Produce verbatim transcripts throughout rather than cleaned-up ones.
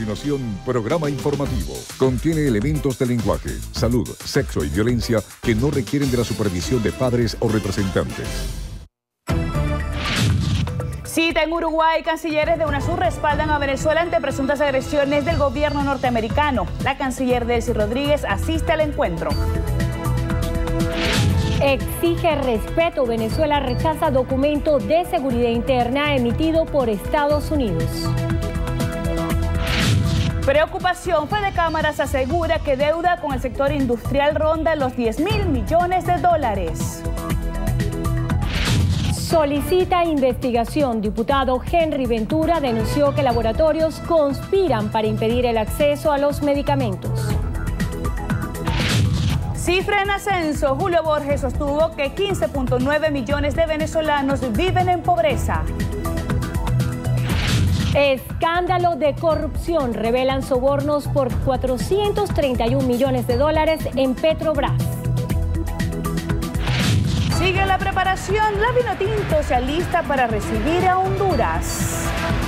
continuación, programa informativo. Contiene elementos de lenguaje, salud, sexo y violencia que no requieren de la supervisión de padres o representantes. Cita en Uruguay, cancilleres de UNASUR respaldan a Venezuela ante presuntas agresiones del gobierno norteamericano. La canciller Delcy Rodríguez asiste al encuentro. Exige respeto. Venezuela rechaza documento de seguridad interna emitido por Estados Unidos. Preocupación. Fede Cámaras asegura que deuda con el sector industrial ronda los diez mil millones de dólares. Solicita investigación. Diputado Henry Ventura denunció que laboratorios conspiran para impedir el acceso a los medicamentos. Cifra en ascenso. Julio Borges sostuvo que quince punto nueve millones de venezolanos viven en pobreza. Escándalo de corrupción. Revelan sobornos por cuatrocientos treinta y un millones de dólares en Petrobras. Sigue la preparación. La Vinotinto se alista para recibir a Honduras.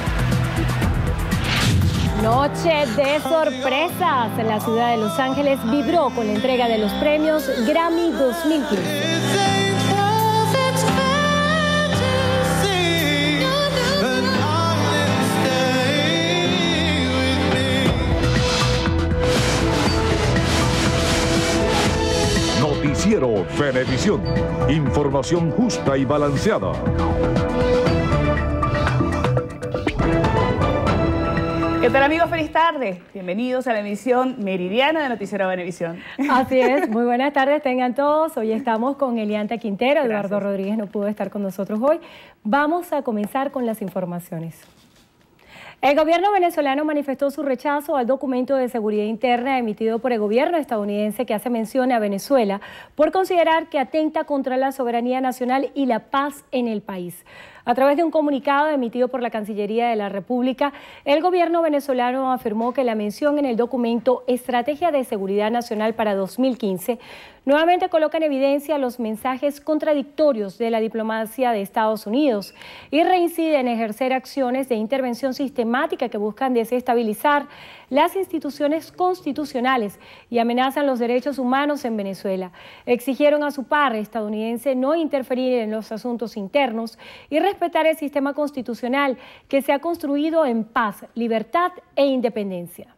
Noche de sorpresas. La ciudad de Los Ángeles vibró con la entrega de los premios Grammy dos mil quince. Noticiero Venevisión. Información justa y balanceada. ¿Qué tal, amigos? Feliz tarde. Bienvenidos a la emisión meridiana de Noticiero Venevisión. Así es. Muy buenas tardes tengan todos. Hoy estamos con Elianta Quintero. Eduardo Gracias. Rodríguez no pudo estar con nosotros hoy. Vamos a comenzar con las informaciones. El gobierno venezolano manifestó su rechazo al documento de seguridad interna emitido por el gobierno estadounidense que hace mención a Venezuela por considerar que atenta contra la soberanía nacional y la paz en el país. A través de un comunicado emitido por la Cancillería de la República, el gobierno venezolano afirmó que la mención en el documento Estrategia de Seguridad Nacional para dos mil quince nuevamente coloca en evidencia los mensajes contradictorios de la diplomacia de Estados Unidos y reincide en ejercer acciones de intervención sistemática que buscan desestabilizar las instituciones constitucionales y amenazan los derechos humanos en Venezuela. Exigieron a su par estadounidense no interferir en los asuntos internos y respetar el sistema constitucional que se ha construido en paz, libertad e independencia.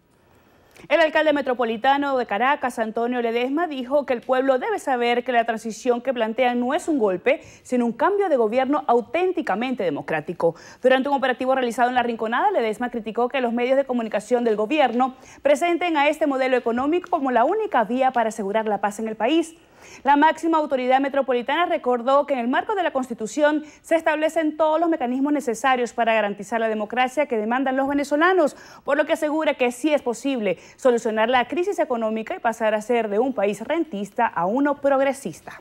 El alcalde metropolitano de Caracas, Antonio Ledesma, dijo que el pueblo debe saber que la transición que plantean no es un golpe, sino un cambio de gobierno auténticamente democrático. Durante un operativo realizado en La Rinconada, Ledesma criticó que los medios de comunicación del gobierno presenten a este modelo económico como la única vía para asegurar la paz en el país. La máxima autoridad metropolitana recordó que en el marco de la Constitución se establecen todos los mecanismos necesarios para garantizar la democracia que demandan los venezolanos, por lo que asegura que sí es posible solucionar la crisis económica y pasar a ser de un país rentista a uno progresista.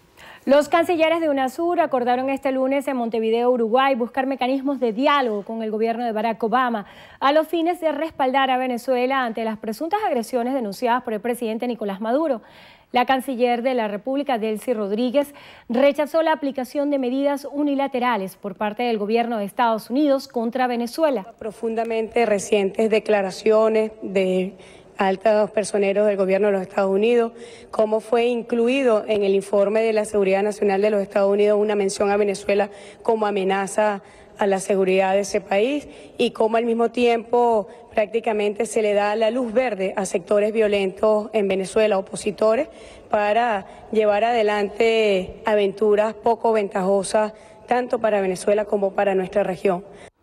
Los cancilleres de UNASUR acordaron este lunes en Montevideo, Uruguay, buscar mecanismos de diálogo con el gobierno de Barack Obama a los fines de respaldar a Venezuela ante las presuntas agresiones denunciadas por el presidente Nicolás Maduro. La canciller de la República, Delcy Rodríguez, rechazó la aplicación de medidas unilaterales por parte del gobierno de Estados Unidos contra Venezuela. Profundamente recientes declaraciones de altos personeros del gobierno de los Estados Unidos, cómo fue incluido en el informe de la Seguridad Nacional de los Estados Unidos una mención a Venezuela como amenaza a la seguridad de ese país y cómo al mismo tiempo prácticamente se le da la luz verde a sectores violentos en Venezuela, opositores, para llevar adelante aventuras poco ventajosas tanto para Venezuela como para nuestra región.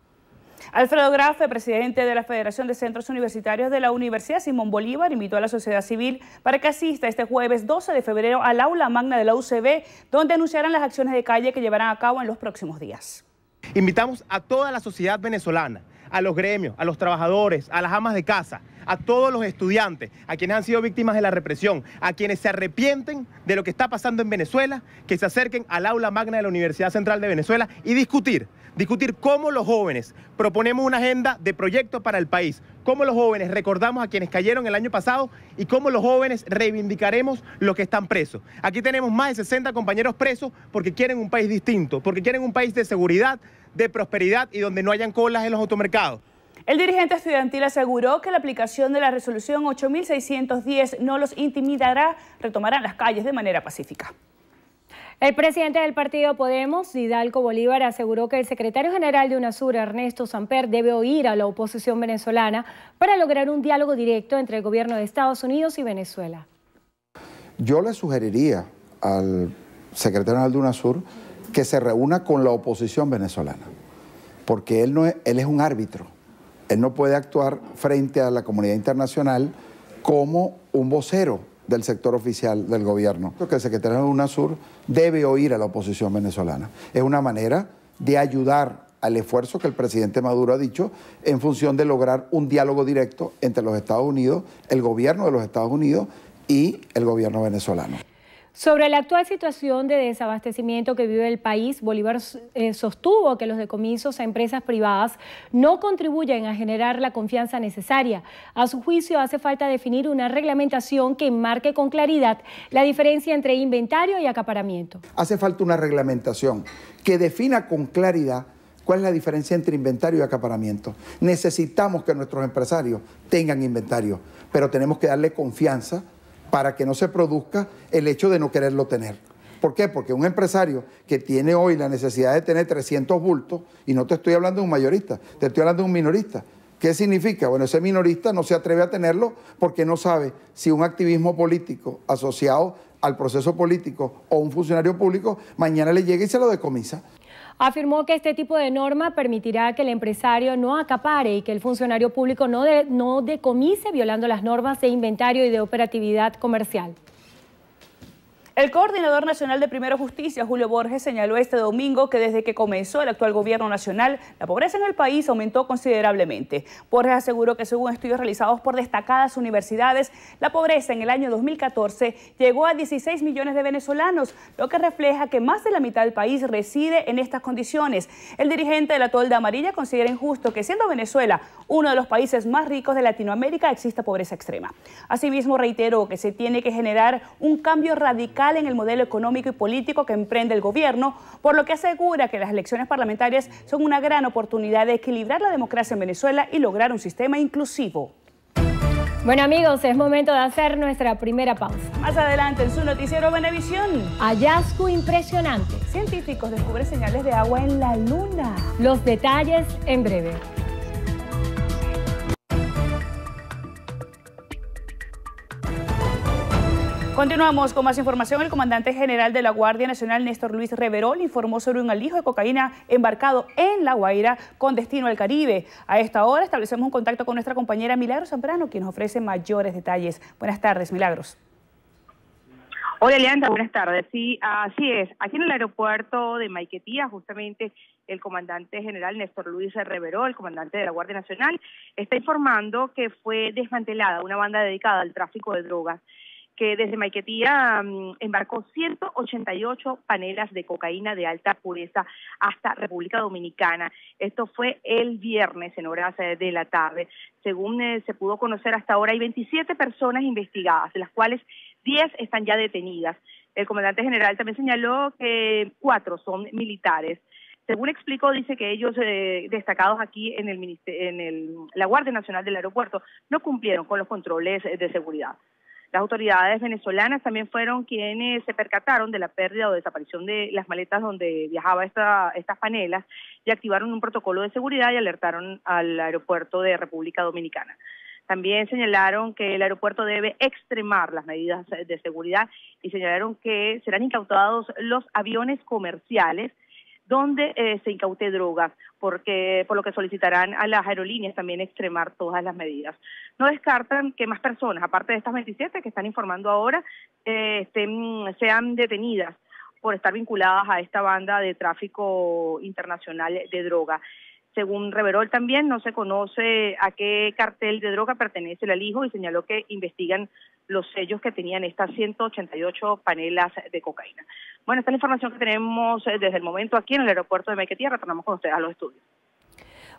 Alfredo Grafe, presidente de la Federación de Centros Universitarios de la Universidad Simón Bolívar, invitó a la sociedad civil para que asista este jueves doce de febrero al aula magna de la U C B, donde anunciarán las acciones de calle que llevarán a cabo en los próximos días. Invitamos a toda la sociedad venezolana, a los gremios, a los trabajadores, a las amas de casa, a todos los estudiantes, a quienes han sido víctimas de la represión, a quienes se arrepienten de lo que está pasando en Venezuela, que se acerquen al aula magna de la Universidad Central de Venezuela y discutir, discutir cómo los jóvenes proponemos una agenda de proyectos para el país, cómo los jóvenes recordamos a quienes cayeron el año pasado y cómo los jóvenes reivindicaremos los que están presos. Aquí tenemos más de sesenta compañeros presos porque quieren un país distinto, porque quieren un país de seguridad, de prosperidad y donde no hayan colas en los automercados. El dirigente estudiantil aseguró que la aplicación de la resolución ocho mil seiscientos diez no los intimidará, retomarán las calles de manera pacífica. El presidente del partido Podemos, Hidalgo Bolívar, aseguró que el secretario general de UNASUR, Ernesto Samper, debe oír a la oposición venezolana para lograr un diálogo directo entre el gobierno de Estados Unidos y Venezuela. Yo le sugeriría al secretario general de UNASUR que se reúna con la oposición venezolana, porque él, no es, él es un árbitro. Él no puede actuar frente a la comunidad internacional como un vocero del sector oficial del gobierno. Creo que el secretario de UNASUR debe oír a la oposición venezolana. Es una manera de ayudar al esfuerzo que el presidente Maduro ha dicho en función de lograr un diálogo directo entre los Estados Unidos, el gobierno de los Estados Unidos y el gobierno venezolano. Sobre la actual situación de desabastecimiento que vive el país, Bolívar eh, sostuvo que los decomisos a empresas privadas no contribuyen a generar la confianza necesaria. A su juicio, hace falta definir una reglamentación que marque con claridad la diferencia entre inventario y acaparamiento. Hace falta una reglamentación que defina con claridad cuál es la diferencia entre inventario y acaparamiento. Necesitamos que nuestros empresarios tengan inventario, pero tenemos que darle confianza para que no se produzca el hecho de no quererlo tener. ¿Por qué? Porque un empresario que tiene hoy la necesidad de tener trescientos bultos, y no te estoy hablando de un mayorista, te estoy hablando de un minorista. ¿Qué significa? Bueno, ese minorista no se atreve a tenerlo porque no sabe si un activismo político asociado al proceso político o un funcionario público mañana le llega y se lo decomisa. Afirmó que este tipo de norma permitirá que el empresario no acapare y que el funcionario público no, de, no decomise violando las normas de inventario y de operatividad comercial. El coordinador nacional de Primero Justicia, Julio Borges, señaló este domingo que desde que comenzó el actual gobierno nacional, la pobreza en el país aumentó considerablemente. Borges aseguró que según estudios realizados por destacadas universidades, la pobreza en el año dos mil catorce llegó a dieciséis millones de venezolanos, lo que refleja que más de la mitad del país reside en estas condiciones. El dirigente de la Tolda Amarilla considera injusto que, siendo Venezuela uno de los países más ricos de Latinoamérica, exista pobreza extrema. Asimismo, reiteró que se tiene que generar un cambio radical en el modelo económico y político que emprende el gobierno, por lo que asegura que las elecciones parlamentarias son una gran oportunidad de equilibrar la democracia en Venezuela y lograr un sistema inclusivo. Bueno, amigos, es momento de hacer nuestra primera pausa. Más adelante en su noticiero Venevisión. Hallazgo impresionante. Científicos descubren señales de agua en la luna. Los detalles en breve. Continuamos con más información. El comandante general de la Guardia Nacional, Néstor Luis Reverol, informó sobre un alijo de cocaína embarcado en La Guaira con destino al Caribe. A esta hora establecemos un contacto con nuestra compañera Milagros Zambrano, quien nos ofrece mayores detalles. Buenas tardes, Milagros. Hola, Leandra, buenas tardes. Sí, así es. Aquí en el aeropuerto de Maiquetía, justamente el comandante general Néstor Luis Reverol, el comandante de la Guardia Nacional, está informando que fue desmantelada una banda dedicada al tráfico de drogas, que desde Maiquetía um, embarcó ciento ochenta y ocho panelas de cocaína de alta pureza hasta República Dominicana. Esto fue el viernes en horas eh, de la tarde. Según eh, se pudo conocer hasta ahora, hay veintisiete personas investigadas, de las cuales diez están ya detenidas. El comandante general también señaló que cuatro son militares. Según explicó, dice que ellos eh, destacados aquí en, el, en el, la Guardia Nacional del Aeropuerto no cumplieron con los controles de seguridad. Las autoridades venezolanas también fueron quienes se percataron de la pérdida o desaparición de las maletas donde viajaba esta, estas panelas y activaron un protocolo de seguridad y alertaron al aeropuerto de República Dominicana. También señalaron que el aeropuerto debe extremar las medidas de seguridad y señalaron que serán incautados los aviones comerciales donde eh, se incaute drogas, porque por lo que solicitarán a las aerolíneas también extremar todas las medidas. No descartan que más personas, aparte de estas veintisiete que están informando ahora, eh, estén, sean detenidas por estar vinculadas a esta banda de tráfico internacional de droga. Según Reverol también no se conoce a qué cartel de droga pertenece el alijo y señaló que investigan los sellos que tenían estas ciento ochenta y ocho panelas de cocaína. Bueno, esta es la información que tenemos desde el momento aquí en el aeropuerto de Maiquetía. Retornamos con ustedes a los estudios.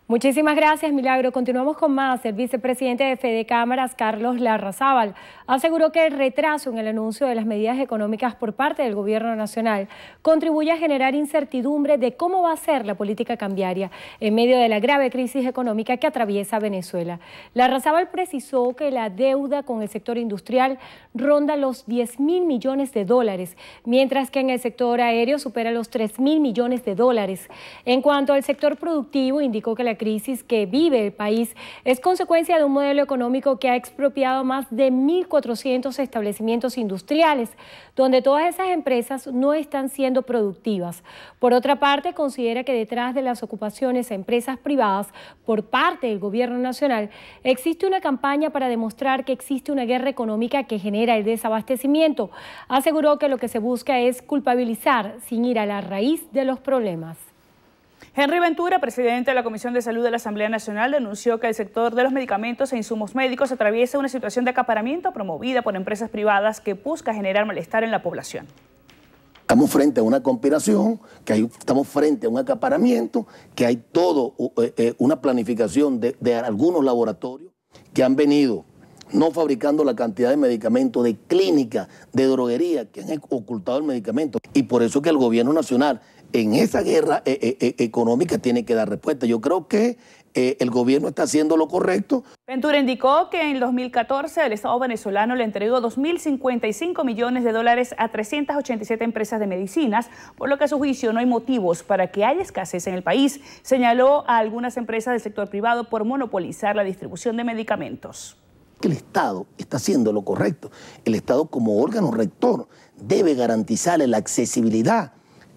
Muchísimas gracias, Milagro. Continuamos con más. El vicepresidente de Fede Cámaras, Carlos Larrazábal, aseguró que el retraso en el anuncio de las medidas económicas por parte del Gobierno Nacional contribuye a generar incertidumbre de cómo va a ser la política cambiaria en medio de la grave crisis económica que atraviesa Venezuela. Larrazábal precisó que la deuda con el sector industrial ronda los diez mil millones de dólares, mientras que en el sector aéreo supera los tres mil millones de dólares. En cuanto al sector productivo, indicó que la crisis que vive el país es consecuencia de un modelo económico que ha expropiado más de mil cuatrocientos establecimientos industriales, donde todas esas empresas no están siendo productivas. Por otra parte, considera que detrás de las ocupaciones a empresas privadas por parte del Gobierno Nacional existe una campaña para demostrar que existe una guerra económica que genera el desabastecimiento. Aseguró que lo que se busca es culpabilizar sin ir a la raíz de los problemas. Henry Ventura, presidente de la Comisión de Salud de la Asamblea Nacional, denunció que el sector de los medicamentos e insumos médicos atraviesa una situación de acaparamiento promovida por empresas privadas que busca generar malestar en la población. Estamos frente a una conspiración, que hay, estamos frente a un acaparamiento, que hay todo eh, una planificación de, de algunos laboratorios que han venido no fabricando la cantidad de medicamentos, de clínicas, de droguería, que han ocultado el medicamento. Y por eso que el Gobierno Nacional en esa guerra eh, eh, económica tiene que dar respuesta. Yo creo que eh, el gobierno está haciendo lo correcto. Ventura indicó que en dos mil catorce el Estado venezolano le entregó dos mil cincuenta y cinco millones de dólares a trescientas ochenta y siete empresas de medicinas, por lo que a su juicio no hay motivos para que haya escasez en el país. Señaló a algunas empresas del sector privado por monopolizar la distribución de medicamentos. Que el Estado está haciendo lo correcto. El Estado, como órgano rector, debe garantizarle la accesibilidad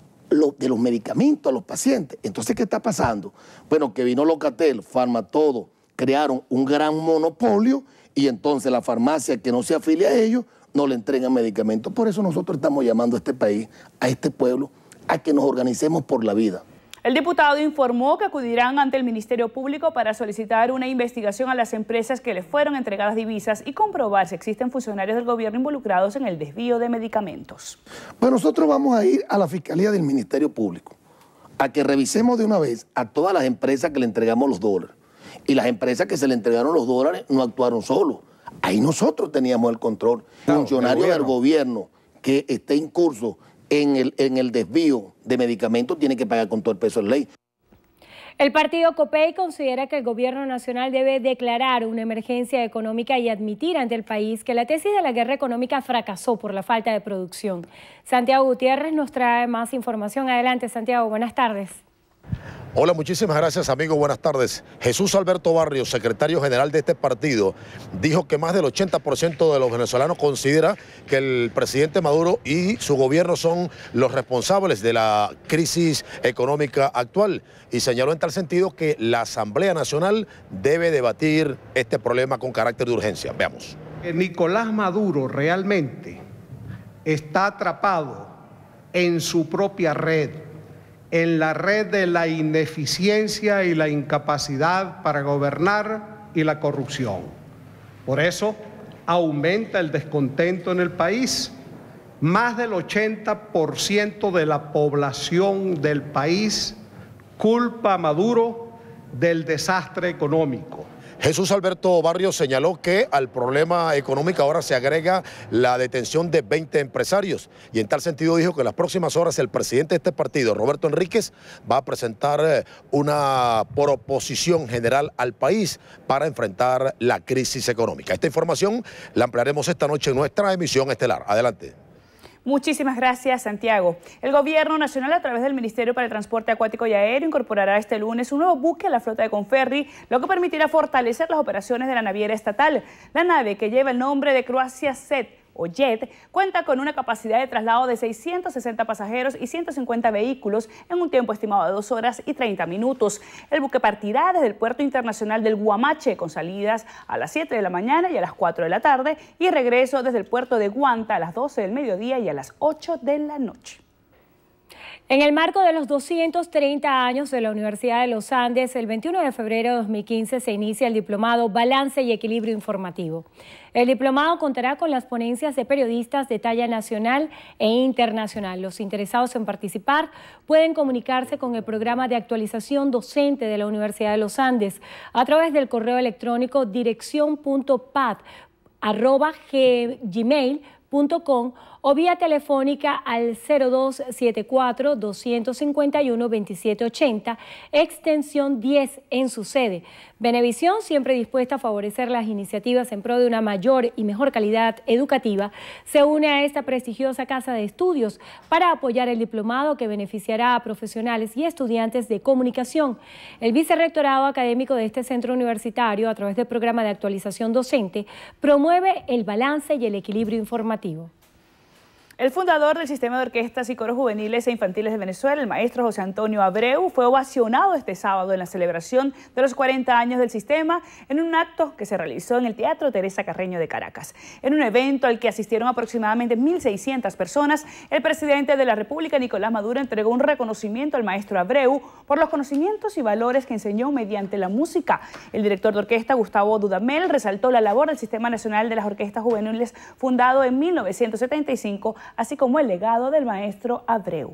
de los medicamentos a los pacientes. Entonces, ¿qué está pasando? Bueno, que vino Locatel, Farmatodo, crearon un gran monopolio y entonces la farmacia que no se afilia a ellos no le entregan medicamentos. Por eso nosotros estamos llamando a este país, a este pueblo, a que nos organicemos por la vida. El diputado informó que acudirán ante el Ministerio Público para solicitar una investigación a las empresas que les fueron entregadas divisas y comprobar si existen funcionarios del gobierno involucrados en el desvío de medicamentos. Pues nosotros vamos a ir a la Fiscalía del Ministerio Público a que revisemos de una vez a todas las empresas que le entregamos los dólares. Y las empresas que se le entregaron los dólares no actuaron solos. Ahí nosotros teníamos el control. Claro, funcionario del gobierno que esté en curso En el, en el desvío de medicamentos tiene que pagar con todo el peso de la ley. El partido COPEI considera que el Gobierno Nacional debe declarar una emergencia económica y admitir ante el país que la tesis de la guerra económica fracasó por la falta de producción. Santiago Gutiérrez nos trae más información. Adelante, Santiago, buenas tardes. Hola, muchísimas gracias, amigo. Buenas tardes. Jesús Alberto Barrios, secretario general de este partido, dijo que más del ochenta por ciento de los venezolanos considera que el presidente Maduro y su gobierno son los responsables de la crisis económica actual y señaló en tal sentido que la Asamblea Nacional debe debatir este problema con carácter de urgencia. Veamos. Nicolás Maduro realmente está atrapado en su propia red, en la red de la ineficiencia y la incapacidad para gobernar y la corrupción. Por eso aumenta el descontento en el país. Más del ochenta por ciento de la población del país culpa a Maduro del desastre económico. Jesús Alberto Barrios señaló que al problema económico ahora se agrega la detención de veinte empresarios y en tal sentido dijo que en las próximas horas el presidente de este partido, Roberto Enríquez, va a presentar una proposición general al país para enfrentar la crisis económica. Esta información la ampliaremos esta noche en nuestra emisión estelar. Adelante. Muchísimas gracias, Santiago. El Gobierno Nacional, a través del Ministerio para el Transporte Acuático y Aéreo, incorporará este lunes un nuevo buque a la flota de Conferri, lo que permitirá fortalecer las operaciones de la naviera estatal. La nave, que lleva el nombre de Croacia Set o Jet, cuenta con una capacidad de traslado de seiscientos sesenta pasajeros y ciento cincuenta vehículos en un tiempo estimado de dos horas y treinta minutos. El buque partirá desde el Puerto Internacional del Guamache con salidas a las siete de la mañana y a las cuatro de la tarde y regreso desde el puerto de Guanta a las doce del mediodía y a las ocho de la noche. En el marco de los doscientos treinta años de la Universidad de los Andes, el veintiuno de febrero de dos mil quince se inicia el diplomado Balance y Equilibrio Informativo. El diplomado contará con las ponencias de periodistas de talla nacional e internacional. Los interesados en participar pueden comunicarse con el programa de actualización docente de la Universidad de los Andes a través del correo electrónico dirección punto pat arroba gmail punto com o vía telefónica al cero dos siete cuatro, dos cinco uno, dos siete ocho cero, extensión diez en su sede. Venevisión, siempre dispuesta a favorecer las iniciativas en pro de una mayor y mejor calidad educativa, se une a esta prestigiosa casa de estudios para apoyar el diplomado que beneficiará a profesionales y estudiantes de comunicación. El vicerrectorado académico de este centro universitario, a través del programa de actualización docente, promueve el balance y el equilibrio informativo. El fundador del Sistema de Orquestas y Coros Juveniles e Infantiles de Venezuela, el maestro José Antonio Abreu, fue ovacionado este sábado en la celebración de los cuarenta años del sistema en un acto que se realizó en el Teatro Teresa Carreño de Caracas. En un evento al que asistieron aproximadamente mil seiscientas personas, el presidente de la República, Nicolás Maduro, entregó un reconocimiento al maestro Abreu por los conocimientos y valores que enseñó mediante la música. El director de orquesta, Gustavo Dudamel, resaltó la labor del Sistema Nacional de las Orquestas Juveniles, fundado en mil novecientos setenta y cinco, así como el legado del maestro Abreu.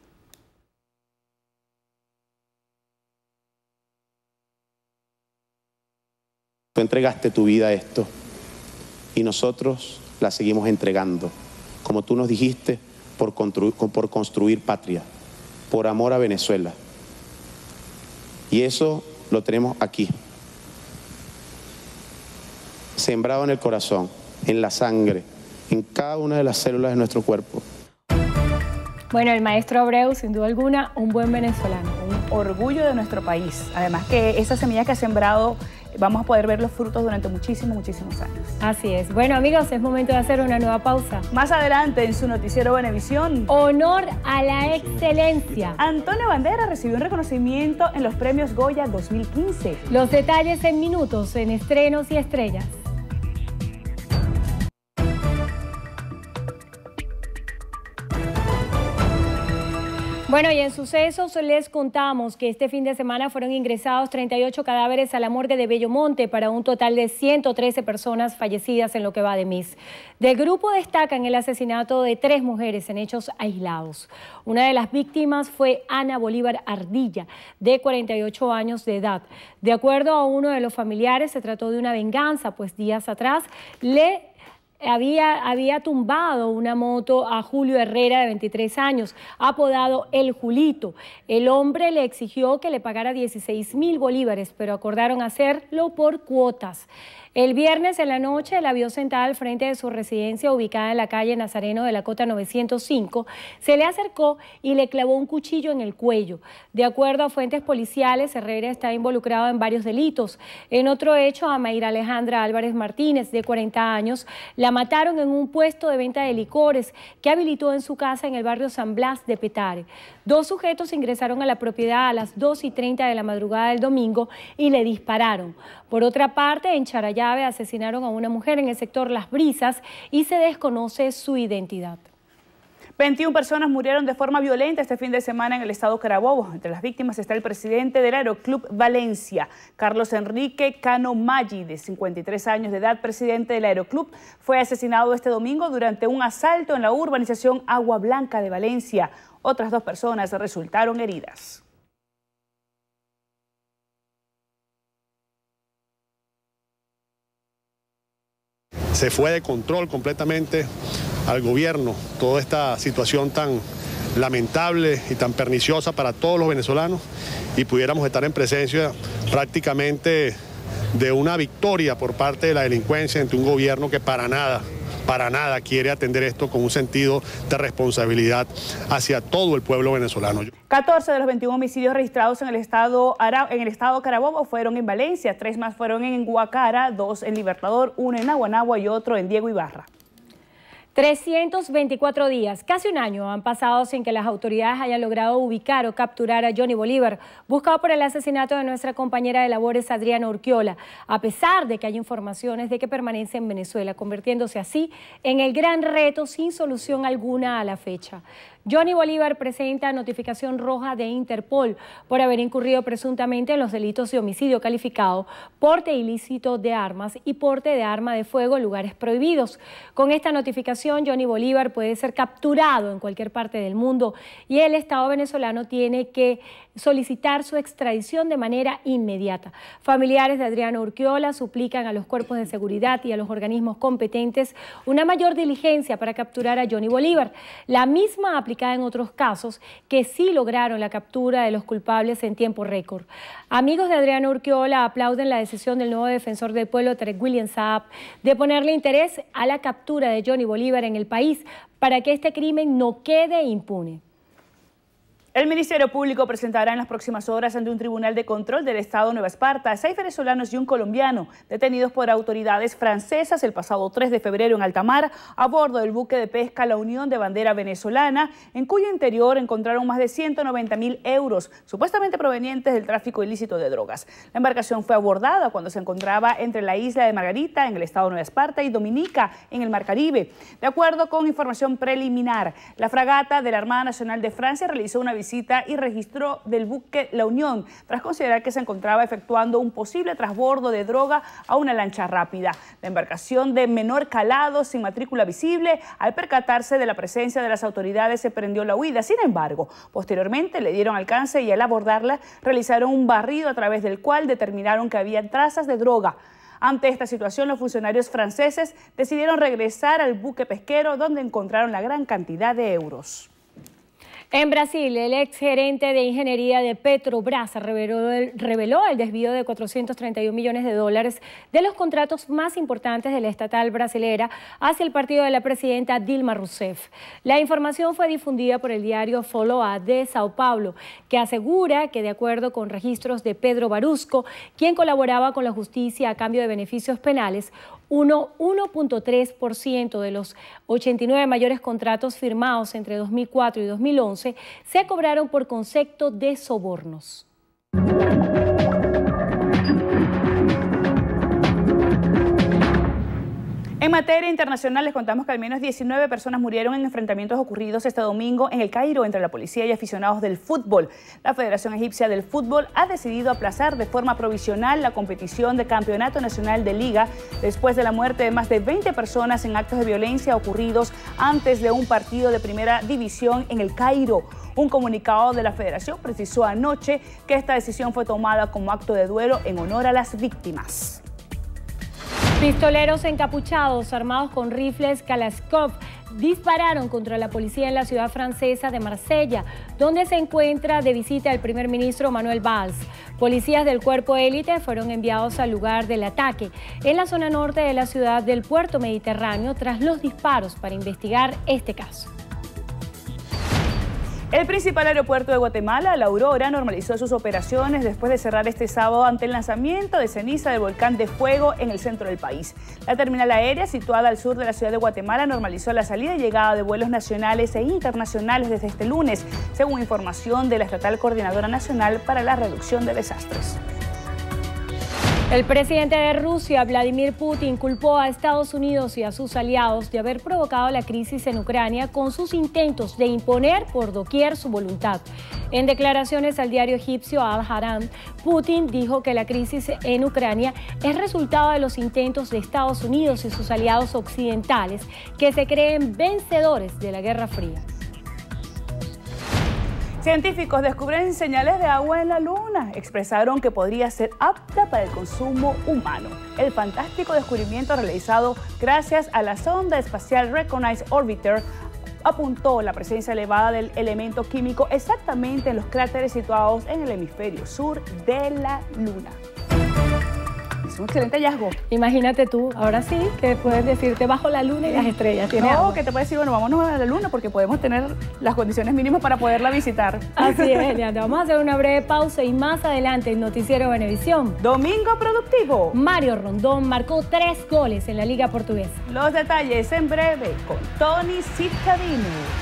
Tú entregaste tu vida a esto y nosotros la seguimos entregando, como tú nos dijiste, por construir, por construir patria, por amor a Venezuela. Y eso lo tenemos aquí, sembrado en el corazón, en la sangre, en cada una de las células de nuestro cuerpo. Bueno, el maestro Abreu, sin duda alguna, un buen venezolano. Un orgullo de nuestro país. Además que esa semilla que ha sembrado, vamos a poder ver los frutos durante muchísimos, muchísimos años. Así es. Bueno, amigos, es momento de hacer una nueva pausa. Más adelante, en su noticiero Venevisión. Honor a la excelencia. Antonio Banderas recibió un reconocimiento en los premios Goya dos mil quince. Los detalles en minutos, en Estrenos y Estrellas. Bueno, y en sucesos les contamos que este fin de semana fueron ingresados treinta y ocho cadáveres a la morgue de Bellomonte para un total de ciento trece personas fallecidas en lo que va de mes. Del grupo destacan el asesinato de tres mujeres en hechos aislados. Una de las víctimas fue Ana Bolívar Ardilla, de cuarenta y ocho años de edad. De acuerdo a uno de los familiares, se trató de una venganza, pues días atrás le Había, había tumbado una moto a Julio Herrera, de veintitrés años, apodado El Julito. El hombre le exigió que le pagara dieciséis mil bolívares, pero acordaron hacerlo por cuotas. El viernes en la noche la vio sentada al frente de su residencia ubicada en la calle Nazareno de la Cota novecientos cinco. Se le acercó y le clavó un cuchillo en el cuello. De acuerdo a fuentes policiales, Herrera está involucrado en varios delitos. En otro hecho, a Mayra Alejandra Álvarez Martínez, de cuarenta años, la mataron en un puesto de venta de licores que habilitó en su casa en el barrio San Blas de Petare. Dos sujetos ingresaron a la propiedad a las dos y treinta de la madrugada del domingo y le dispararon. Por otra parte, en Charallave asesinaron a una mujer en el sector Las Brisas y se desconoce su identidad. veintiuna personas murieron de forma violenta este fin de semana en el estado Carabobo. Entre las víctimas está el presidente del Aeroclub Valencia, Carlos Enrique Cano Maggi, de cincuenta y tres años de edad, presidente del Aeroclub. Fue asesinado este domingo durante un asalto en la urbanización Agua Blanca de Valencia. Otras dos personas resultaron heridas. Se fue de control completamente al gobierno toda esta situación tan lamentable y tan perniciosa para todos los venezolanos, y pudiéramos estar en presencia prácticamente de una victoria por parte de la delincuencia ante un gobierno que para nada, para nada quiere atender esto con un sentido de responsabilidad hacia todo el pueblo venezolano. catorce de los veintiún homicidios registrados en el estado Ara, en el estado Carabobo fueron en Valencia, tres más fueron en Guacara, dos en Libertador, uno en Aguanagua y otro en Diego Ibarra. trescientos veinticuatro días, casi un año, han pasado sin que las autoridades hayan logrado ubicar o capturar a Johnny Bolívar, buscado por el asesinato de nuestra compañera de labores Adriana Urquiola, a pesar de que hay informaciones de que permanece en Venezuela, convirtiéndose así en el gran reto sin solución alguna a la fecha. Johnny Bolívar presenta notificación roja de Interpol por haber incurrido presuntamente en los delitos de homicidio calificado, porte ilícito de armas y porte de arma de fuego en lugares prohibidos. Con esta notificación, Johnny Bolívar puede ser capturado en cualquier parte del mundo y el Estado venezolano tiene que solicitar su extradición de manera inmediata. Familiares de Adriano Urquiola suplican a los cuerpos de seguridad y a los organismos competentes una mayor diligencia para capturar a Johnny Bolívar, la misma aplicada en otros casos que sí lograron la captura de los culpables en tiempo récord. Amigos de Adriano Urquiola aplauden la decisión del nuevo defensor del pueblo, Tarek William Saab, de ponerle interés a la captura de Johnny Bolívar en el país para que este crimen no quede impune. El Ministerio Público presentará en las próximas horas ante un tribunal de control del Estado Nueva Esparta a seis venezolanos y un colombiano detenidos por autoridades francesas el pasado tres de febrero en alta mar a bordo del buque de pesca La Unión de bandera venezolana, en cuyo interior encontraron más de ciento noventa mil euros, supuestamente provenientes del tráfico ilícito de drogas. La embarcación fue abordada cuando se encontraba entre la isla de Margarita, en el Estado Nueva Esparta, y Dominica, en el Mar Caribe. De acuerdo con información preliminar, la fragata de la Armada Nacional de Francia realizó una visita visita y registro del buque La Unión, tras considerar que se encontraba efectuando un posible trasbordo de droga a una lancha rápida. La embarcación de menor calado, sin matrícula visible, al percatarse de la presencia de las autoridades, se prendió la huida. Sin embargo, posteriormente le dieron alcance y al abordarla realizaron un barrido a través del cual determinaron que había trazas de droga. Ante esta situación, los funcionarios franceses decidieron regresar al buque pesquero, donde encontraron la gran cantidad de euros. En Brasil, el exgerente de ingeniería de Petrobras reveló el, reveló el desvío de cuatrocientos treinta y un millones de dólares de los contratos más importantes de la estatal brasilera hacia el partido de la presidenta Dilma Rousseff. La información fue difundida por el diario Folloa de Sao Paulo, que asegura que, de acuerdo con registros de Pedro Barusco, quien colaboraba con la justicia a cambio de beneficios penales, uno punto tres por ciento de los ochenta y nueve mayores contratos firmados entre dos mil cuatro y dos mil once se cobraron por concepto de sobornos. En materia internacional, les contamos que al menos diecinueve personas murieron en enfrentamientos ocurridos este domingo en el Cairo entre la policía y aficionados del fútbol. La Federación Egipcia del Fútbol ha decidido aplazar de forma provisional la competición de Campeonato Nacional de Liga después de la muerte de más de veinte personas en actos de violencia ocurridos antes de un partido de primera división en el Cairo. Un comunicado de la Federación precisó anoche que esta decisión fue tomada como acto de duelo en honor a las víctimas. Pistoleros encapuchados armados con rifles Kalashnikov dispararon contra la policía en la ciudad francesa de Marsella, donde se encuentra de visita el primer ministro Manuel Valls. Policías del cuerpo élite fueron enviados al lugar del ataque en la zona norte de la ciudad del Puerto Mediterráneo tras los disparos para investigar este caso. El principal aeropuerto de Guatemala, La Aurora, normalizó sus operaciones después de cerrar este sábado ante el lanzamiento de ceniza del volcán de fuego en el centro del país. La terminal aérea, situada al sur de la ciudad de Guatemala, normalizó la salida y llegada de vuelos nacionales e internacionales desde este lunes, según información de la Estatal Coordinadora Nacional para la Reducción de Desastres. El presidente de Rusia, Vladimir Putin, culpó a Estados Unidos y a sus aliados de haber provocado la crisis en Ucrania con sus intentos de imponer por doquier su voluntad. En declaraciones al diario egipcio Al-Haram, Putin dijo que la crisis en Ucrania es resultado de los intentos de Estados Unidos y sus aliados occidentales, que se creen vencedores de la Guerra Fría. Científicos descubren señales de agua en la Luna. Expresaron que podría ser apta para el consumo humano. El fantástico descubrimiento realizado gracias a la sonda espacial Recognize Orbiter apuntó la presencia elevada del elemento químico exactamente en los cráteres situados en el hemisferio sur de la Luna. Es un excelente hallazgo. Imagínate tú, ahora sí, que puedes decirte bajo la luna y las estrellas. No, agua? que te puedes decir, bueno, vámonos a la luna porque podemos tener las condiciones mínimas para poderla visitar. Así es, Leandra. Vamos a hacer una breve pausa y más adelante el Noticiero Venevisión. Domingo productivo. Mario Rondón marcó tres goles en la Liga Portuguesa. Los detalles en breve con Tony Cittadino.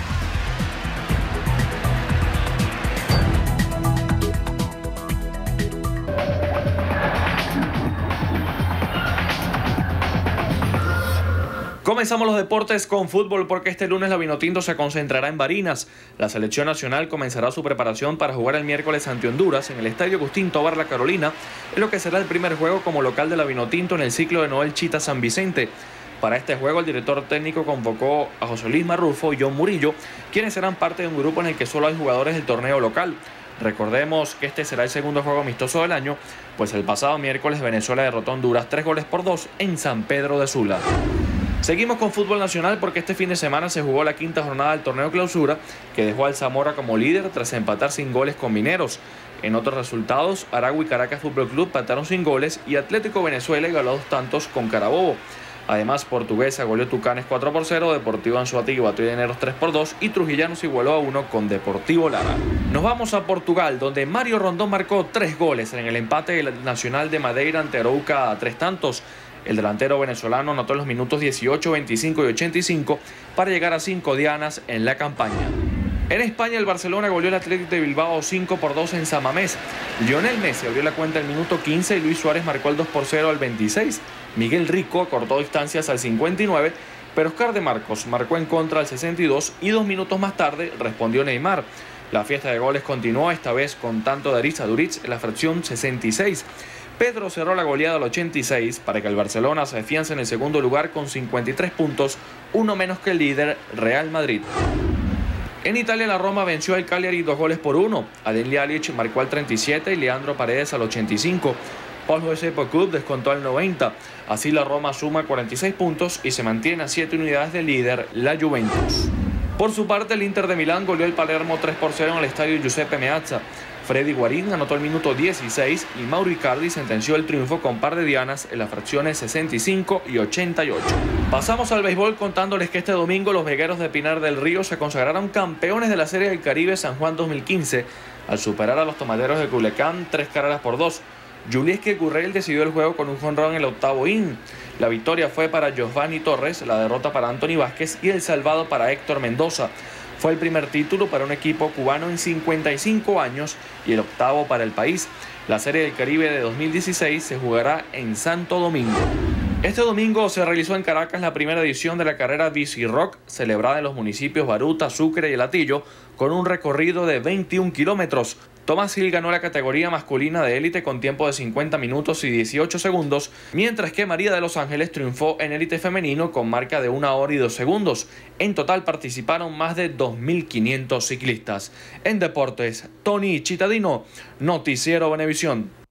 Comenzamos los deportes con fútbol porque este lunes la Vinotinto se concentrará en Barinas. La selección nacional comenzará su preparación para jugar el miércoles ante Honduras en el Estadio Agustín Tobar La Carolina, en lo que será el primer juego como local de la Vinotinto en el ciclo de Noel Chita San Vicente. Para este juego el director técnico convocó a José Luis Marrufo y John Murillo, quienes serán parte de un grupo en el que solo hay jugadores del torneo local. Recordemos que este será el segundo juego amistoso del año, pues el pasado miércoles Venezuela derrotó a Honduras tres goles por dos en San Pedro de Sula. Seguimos con fútbol nacional porque este fin de semana se jugó la quinta jornada del torneo clausura, que dejó al Zamora como líder tras empatar sin goles con Mineros. En otros resultados, Aragua y Caracas Fútbol Club empataron sin goles y Atlético Venezuela igualó dos tantos con Carabobo. Además, Portuguesa goleó Tucanes cuatro por cero, Deportivo Anzoátegui batió Llaneros tres por dos y Trujillanos igualó a uno con Deportivo Lara. Nos vamos a Portugal, donde Mario Rondón marcó tres goles en el empate del Nacional de Madeira ante Arouca a tres tantos. El delantero venezolano anotó en los minutos dieciocho, veinticinco y ochenta y cinco para llegar a cinco dianas en la campaña. En España, el Barcelona goleó al Athletic de Bilbao cinco por dos en San Mamés. Lionel Messi abrió la cuenta al minuto quince y Luis Suárez marcó el dos por cero al veintiséis. Miguel Rico acortó distancias al cincuenta y nueve, pero Oscar de Marcos marcó en contra al sesenta y dos y dos minutos más tarde respondió Neymar. La fiesta de goles continuó, esta vez con tanto de Arisa Duriz en la fracción sesenta y seis. Pedro cerró la goleada al ochenta y seis para que el Barcelona se afiance en el segundo lugar con cincuenta y tres puntos, uno menos que el líder Real Madrid. En Italia, la Roma venció al Cagliari dos goles por uno. Adel Ljajic marcó al treinta y siete y Leandro Paredes al ochenta y cinco. Paul José Club descontó al noventa. Así la Roma suma cuarenta y seis puntos y se mantiene a siete unidades del líder, la Juventus. Por su parte, el Inter de Milán goleó el Palermo tres por cero en el estadio Giuseppe Meazza. Freddy Guarín anotó el minuto dieciséis y Mauro Icardi sentenció el triunfo con par de dianas en las fracciones sesenta y cinco y ochenta y ocho. Pasamos al béisbol contándoles que este domingo los vegueros de Pinar del Río se consagraron campeones de la Serie del Caribe San Juan dos mil quince al superar a los tomateros de Culiacán tres carreras por dos. Julieski Gurriel decidió el juego con un jonrón en el octavo inning. La victoria fue para Giovanni Torres, la derrota para Anthony Vázquez y el salvado para Héctor Mendoza. Fue el primer título para un equipo cubano en cincuenta y cinco años y el octavo para el país. La Serie del Caribe de dos mil dieciséis se jugará en Santo Domingo. Este domingo se realizó en Caracas la primera edición de la carrera Bici Rock, celebrada en los municipios Baruta, Sucre y El Hatillo, con un recorrido de veintiún kilómetros. Tomás Gil ganó la categoría masculina de élite con tiempo de cincuenta minutos y dieciocho segundos, mientras que María de los Ángeles triunfó en élite femenino con marca de una hora y dos segundos. En total participaron más de dos mil quinientos ciclistas. En deportes, Tony Chitadino, Noticiero Venevisión.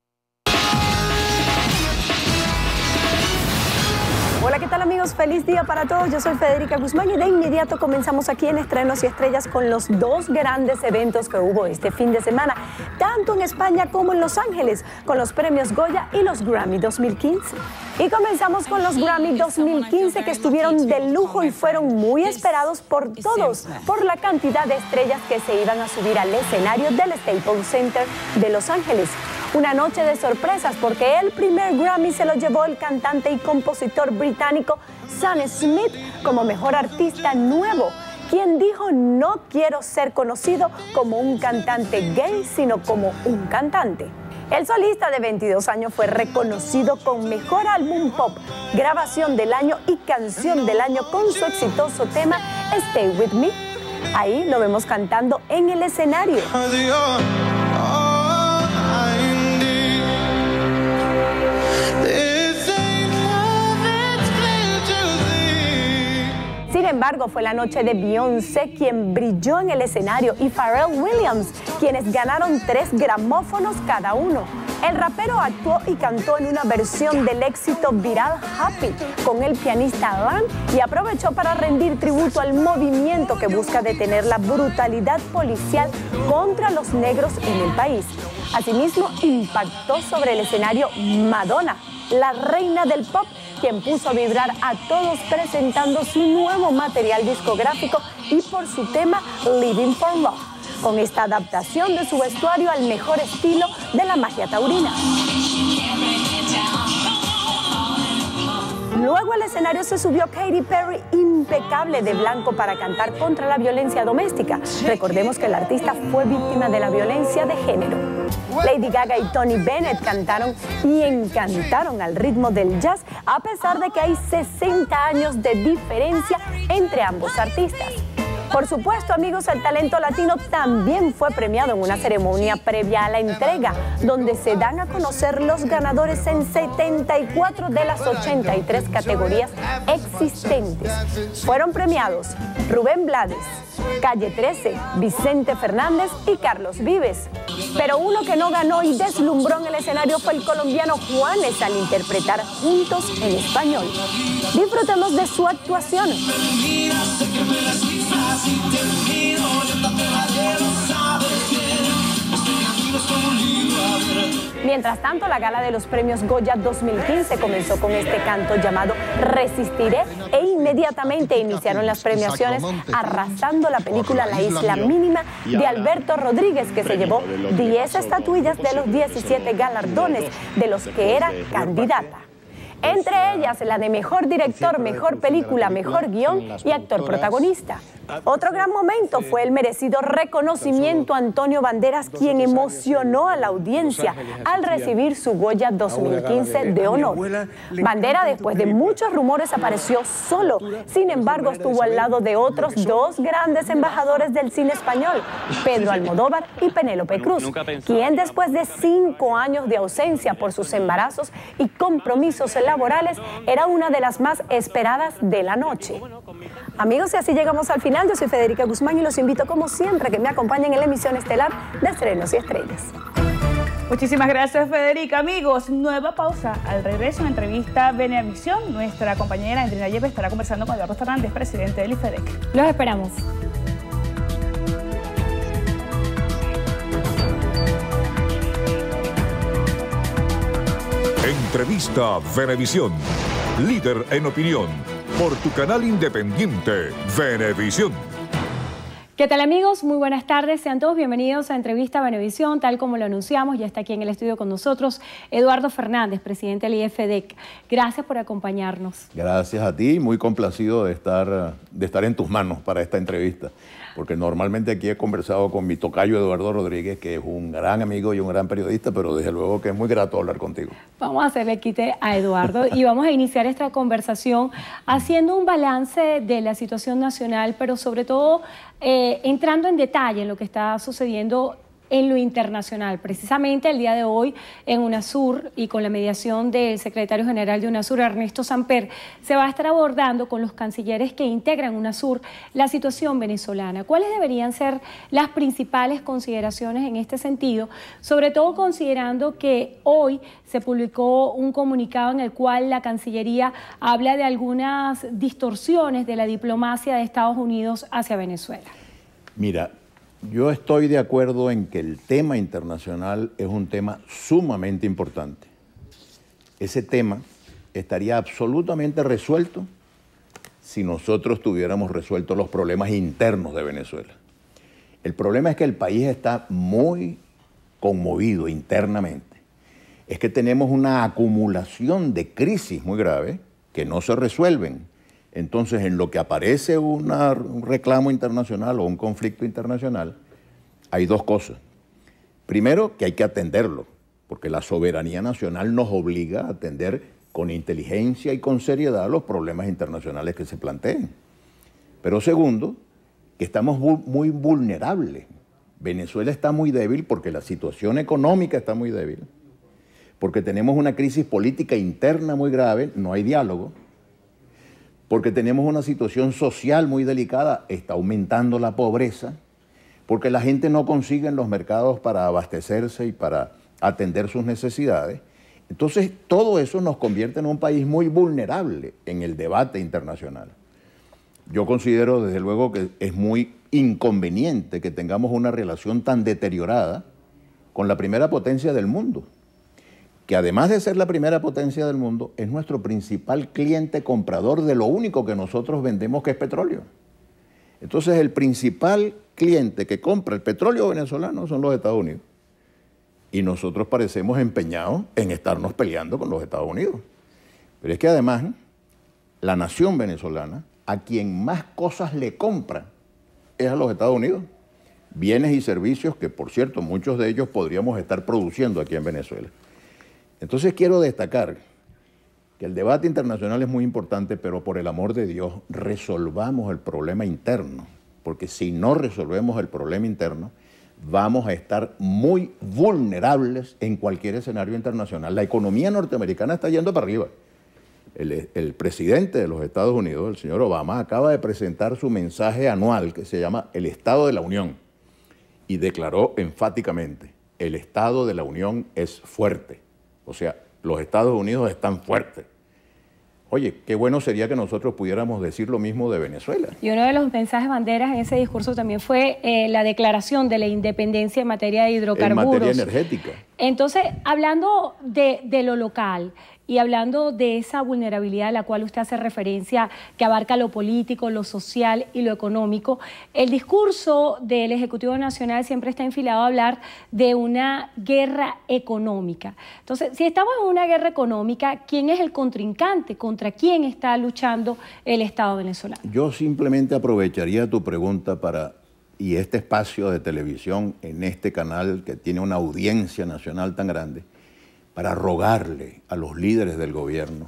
Hola, ¿qué tal amigos? Feliz día para todos. Yo soy Federica Guzmán y de inmediato comenzamos aquí en Estrenos y Estrellas con los dos grandes eventos que hubo este fin de semana, tanto en España como en Los Ángeles, con los premios Goya y los Grammy dos mil quince. Y comenzamos con los Grammy dos mil quince que estuvieron de lujo y fueron muy esperados por todos, por la cantidad de estrellas que se iban a subir al escenario del Staples Center de Los Ángeles. Una noche de sorpresas porque el primer Grammy se lo llevó el cantante y compositor británico Sam Smith como mejor artista nuevo, quien dijo: no quiero ser conocido como un cantante gay, sino como un cantante. El solista de veintidós años fue reconocido con mejor álbum pop, grabación del año y canción del año con su exitoso tema Stay With Me. Ahí lo vemos cantando en el escenario. Sin embargo, fue la noche de Beyoncé quien brilló en el escenario y Pharrell Williams, quienes ganaron tres gramófonos cada uno. El rapero actuó y cantó en una versión del éxito viral Happy con el pianista Lan y aprovechó para rendir tributo al movimiento que busca detener la brutalidad policial contra los negros en el país. Asimismo, impactó sobre el escenario Madonna, la reina del pop, quien puso a vibrar a todos presentando su nuevo material discográfico y por su tema Living for Love, con esta adaptación de su vestuario al mejor estilo de la magia taurina. Luego al escenario se subió Katy Perry, impecable de blanco, para cantar contra la violencia doméstica. Recordemos que el artista fue víctima de la violencia de género. Lady Gaga y Tony Bennett cantaron y encantaron al ritmo del jazz, a pesar de que hay sesenta años de diferencia entre ambos artistas. Por supuesto, amigos, el talento latino también fue premiado en una ceremonia previa a la entrega, donde se dan a conocer los ganadores en setenta y cuatro de las ochenta y tres categorías existentes. Fueron premiados Rubén Blades, Calle trece, Vicente Fernández y Carlos Vives. Pero uno que no ganó y deslumbró en el escenario fue el colombiano Juanes al interpretar Juntos en español. Disfrutemos de su actuación. Mientras tanto, la gala de los premios Goya dos mil quince comenzó con este canto llamado Resistiré e inmediatamente iniciaron las premiaciones, arrasando la película La Isla Mínima de Alberto Rodríguez, que se llevó diez estatuillas de los diecisiete galardones de los que era candidata. Entre ellas la de Mejor Director, Mejor Película, Mejor Guión y Actor Protagonista. Otro gran momento fue el merecido reconocimiento a Antonio Banderas, quien emocionó a la audiencia al recibir su Goya dos mil quince de honor. Banderas, después de muchos rumores, apareció solo. Sin embargo, estuvo al lado de otros dos grandes embajadores del cine español, Pedro Almodóvar y Penélope Cruz, quien después de cinco años de ausencia por sus embarazos y compromisos laborales, era una de las más esperadas de la noche. Amigos, y así llegamos al final. Yo soy Federica Guzmán y los invito, como siempre, a que me acompañen en la emisión estelar de Estrenos y Estrellas. Muchísimas gracias, Federica. Amigos, nueva pausa. Al regreso, en entrevista Venevisión, nuestra compañera Andrina Yepes estará conversando con Eduardo Fernández, presidente del IFEDEC. Los esperamos. Entrevista Venevisión, líder en opinión, por tu canal independiente, Venevisión. ¿Qué tal, amigos? Muy buenas tardes. Sean todos bienvenidos a Entrevista Venevisión. Tal como lo anunciamos, ya está aquí en el estudio con nosotros Eduardo Fernández, presidente del IFEDEC. Gracias por acompañarnos. Gracias a ti, muy complacido de estar, de estar en tus manos para esta entrevista. Porque normalmente aquí he conversado con mi tocayo Eduardo Rodríguez, que es un gran amigo y un gran periodista, pero desde luego que es muy grato hablar contigo. Vamos a hacerle quite a Eduardo y vamos a iniciar esta conversación haciendo un balance de la situación nacional, pero sobre todo eh, entrando en detalle en lo que está sucediendo en lo internacional. Precisamente el día de hoy en UNASUR y con la mediación del secretario general de UNASUR, Ernesto Samper, se va a estar abordando con los cancilleres que integran UNASUR la situación venezolana. ¿Cuáles deberían ser las principales consideraciones en este sentido? Sobre todo considerando que hoy se publicó un comunicado en el cual la Cancillería habla de algunas distorsiones de la diplomacia de Estados Unidos hacia Venezuela. Mira, yo estoy de acuerdo en que el tema internacional es un tema sumamente importante. Ese tema estaría absolutamente resuelto si nosotros tuviéramos resueltos los problemas internos de Venezuela. El problema es que el país está muy conmovido internamente. Es que tenemos una acumulación de crisis muy grave que no se resuelven. Entonces, en lo que aparece una, un reclamo internacional o un conflicto internacional, hay dos cosas. Primero, que hay que atenderlo, porque la soberanía nacional nos obliga a atender con inteligencia y con seriedad los problemas internacionales que se planteen. Pero segundo, que estamos muy vulnerables. Venezuela está muy débil porque la situación económica está muy débil, porque tenemos una crisis política interna muy grave, no hay diálogo, porque tenemos una situación social muy delicada, está aumentando la pobreza, porque la gente no consigue en los mercados para abastecerse y para atender sus necesidades. Entonces, todo eso nos convierte en un país muy vulnerable en el debate internacional. Yo considero, desde luego, que es muy inconveniente que tengamos una relación tan deteriorada con la primera potencia del mundo, que además de ser la primera potencia del mundo, es nuestro principal cliente comprador de lo único que nosotros vendemos, que es petróleo. Entonces, el principal cliente que compra el petróleo venezolano son los Estados Unidos. Y nosotros parecemos empeñados en estarnos peleando con los Estados Unidos. Pero es que además la nación venezolana, a quien más cosas le compra es a los Estados Unidos. Bienes y servicios que, por cierto, muchos de ellos podríamos estar produciendo aquí en Venezuela. Entonces quiero destacar que el debate internacional es muy importante, pero por el amor de Dios, resolvamos el problema interno, porque si no resolvemos el problema interno, vamos a estar muy vulnerables en cualquier escenario internacional. La economía norteamericana está yendo para arriba. El, el presidente de los Estados Unidos, el señor Obama, acaba de presentar su mensaje anual que se llama el Estado de la Unión y declaró enfáticamente, el Estado de la Unión es fuerte. O sea, los Estados Unidos están fuertes. Oye, qué bueno sería que nosotros pudiéramos decir lo mismo de Venezuela. Y uno de los mensajes banderas en ese discurso también fue eh, la declaración de la independencia en materia de hidrocarburos. En materia energética. Entonces, hablando de, de lo local y hablando de esa vulnerabilidad a la cual usted hace referencia, que abarca lo político, lo social y lo económico, el discurso del Ejecutivo Nacional siempre está enfilado a hablar de una guerra económica. Entonces, si estamos en una guerra económica, ¿quién es el contrincante? ¿Contra quién está luchando el Estado venezolano? Yo simplemente aprovecharía tu pregunta para, y este espacio de televisión en este canal que tiene una audiencia nacional tan grande, para rogarle a los líderes del gobierno,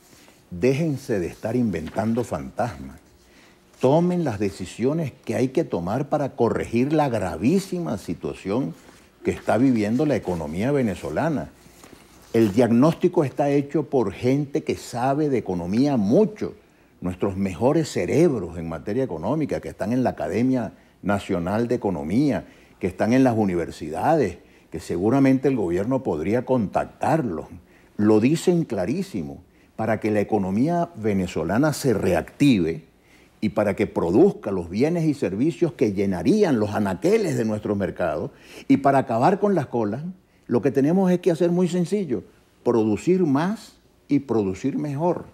déjense de estar inventando fantasmas, tomen las decisiones que hay que tomar para corregir la gravísima situación que está viviendo la economía venezolana. El diagnóstico está hecho por gente que sabe de economía mucho, nuestros mejores cerebros en materia económica, que están en la Academia Nacional de Economía, que están en las universidades, que seguramente el gobierno podría contactarlos. Lo dicen clarísimo, para que la economía venezolana se reactive y para que produzca los bienes y servicios que llenarían los anaqueles de nuestros mercados, y para acabar con las colas, lo que tenemos es que hacer muy sencillo, producir más y producir mejor.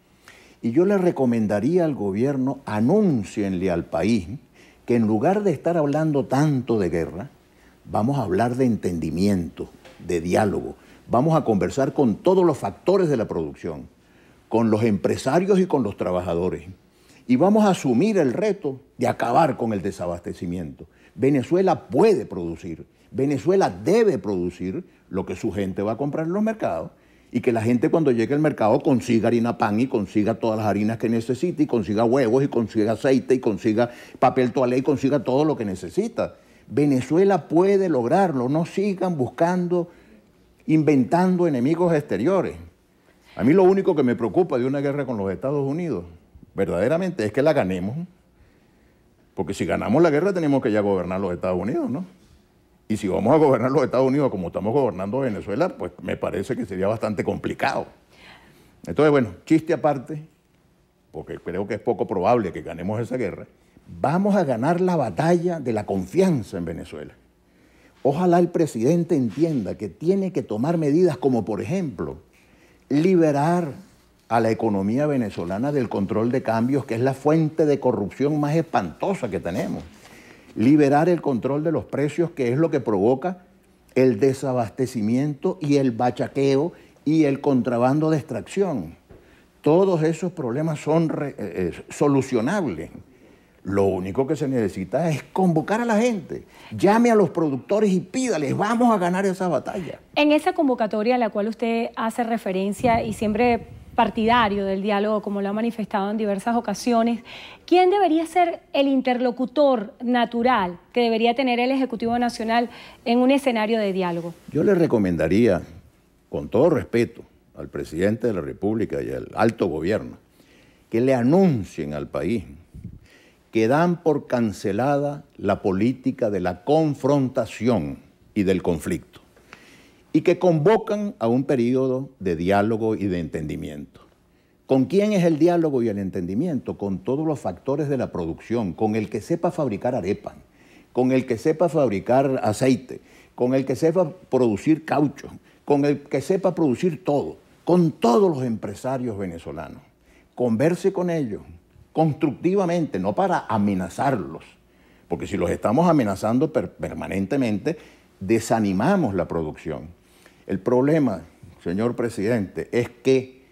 Y yo le recomendaría al gobierno, anúncienle al país que en lugar de estar hablando tanto de guerra, vamos a hablar de entendimiento, de diálogo. Vamos a conversar con todos los factores de la producción, con los empresarios y con los trabajadores. Y vamos a asumir el reto de acabar con el desabastecimiento. Venezuela puede producir, Venezuela debe producir lo que su gente va a comprar en los mercados, y que la gente cuando llegue al mercado consiga harina pan y consiga todas las harinas que necesite, y consiga huevos y consiga aceite y consiga papel toalé y consiga todo lo que necesita. Venezuela puede lograrlo, no sigan buscando, inventando enemigos exteriores. A mí lo único que me preocupa de una guerra con los Estados Unidos, verdaderamente, es que la ganemos. Porque si ganamos la guerra tenemos que ya gobernar los Estados Unidos, ¿no? Y si vamos a gobernar los Estados Unidos como estamos gobernando Venezuela, pues me parece que sería bastante complicado. Entonces, bueno, chiste aparte, porque creo que es poco probable que ganemos esa guerra, vamos a ganar la batalla de la confianza en Venezuela. Ojalá el presidente entienda que tiene que tomar medidas como, por ejemplo, liberar a la economía venezolana del control de cambios, que es la fuente de corrupción más espantosa que tenemos. Liberar el control de los precios, que es lo que provoca el desabastecimiento y el bachaqueo y el contrabando de extracción. Todos esos problemas son re, eh, solucionables. Lo único que se necesita es convocar a la gente. Llame a los productores y pídales, vamos a ganar esa batalla. En esa convocatoria a la cual usted hace referencia y siempre partidario del diálogo, como lo ha manifestado en diversas ocasiones, ¿quién debería ser el interlocutor natural que debería tener el Ejecutivo Nacional en un escenario de diálogo? Yo le recomendaría, con todo respeto, al presidente de la República y al alto gobierno, que le anuncien al país que dan por cancelada la política de la confrontación y del conflicto, y que convocan a un periodo de diálogo y de entendimiento. ¿Con quién es el diálogo y el entendimiento? Con todos los factores de la producción, con el que sepa fabricar arepas, con el que sepa fabricar aceite, con el que sepa producir caucho, con el que sepa producir todo, con todos los empresarios venezolanos. Converse con ellos constructivamente, no para amenazarlos, porque si los estamos amenazando per- permanentemente, desanimamos la producción. El problema, señor presidente, es que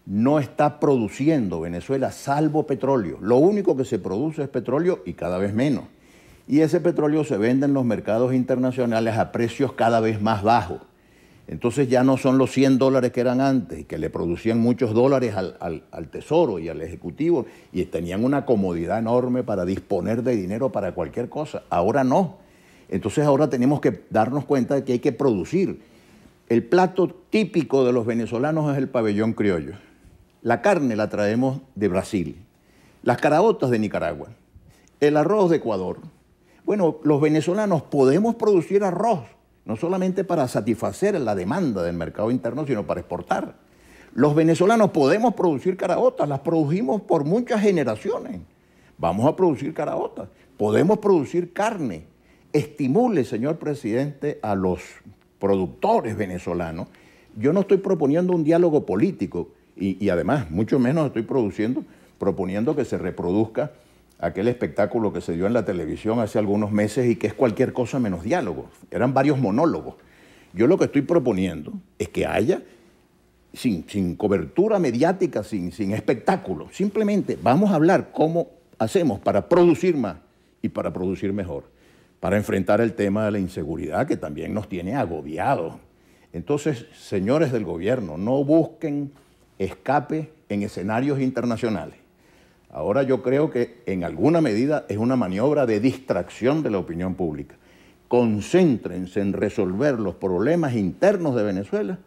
no está produciendo Venezuela salvo petróleo. Lo único que se produce es petróleo y cada vez menos. Y ese petróleo se vende en los mercados internacionales a precios cada vez más bajos. Entonces ya no son los cien dólares que eran antes, que le producían muchos dólares al, al, al Tesoro y al Ejecutivo, y tenían una comodidad enorme para disponer de dinero para cualquier cosa. Ahora no. Entonces ahora tenemos que darnos cuenta de que hay que producir. El plato típico de los venezolanos es el pabellón criollo. La carne la traemos de Brasil, las caraotas de Nicaragua, el arroz de Ecuador. Bueno, los venezolanos podemos producir arroz, no solamente para satisfacer la demanda del mercado interno, sino para exportar. Los venezolanos podemos producir caraotas, las produjimos por muchas generaciones. Vamos a producir caraotas, podemos producir carne. Estimule, señor presidente, a los productores venezolanos. Yo no estoy proponiendo un diálogo político y, y además, mucho menos estoy produciendo, proponiendo que se reproduzca aquel espectáculo que se dio en la televisión hace algunos meses y que es cualquier cosa menos diálogo. Eran varios monólogos. Yo lo que estoy proponiendo es que haya, sin, sin cobertura mediática, sin, sin espectáculo, simplemente vamos a hablar cómo hacemos para producir más y para producir mejor, para enfrentar el tema de la inseguridad que también nos tiene agobiados. Entonces, señores del gobierno, no busquen escape en escenarios internacionales. Ahora yo creo que en alguna medida es una maniobra de distracción de la opinión pública. Concéntrense en resolver los problemas internos de Venezuela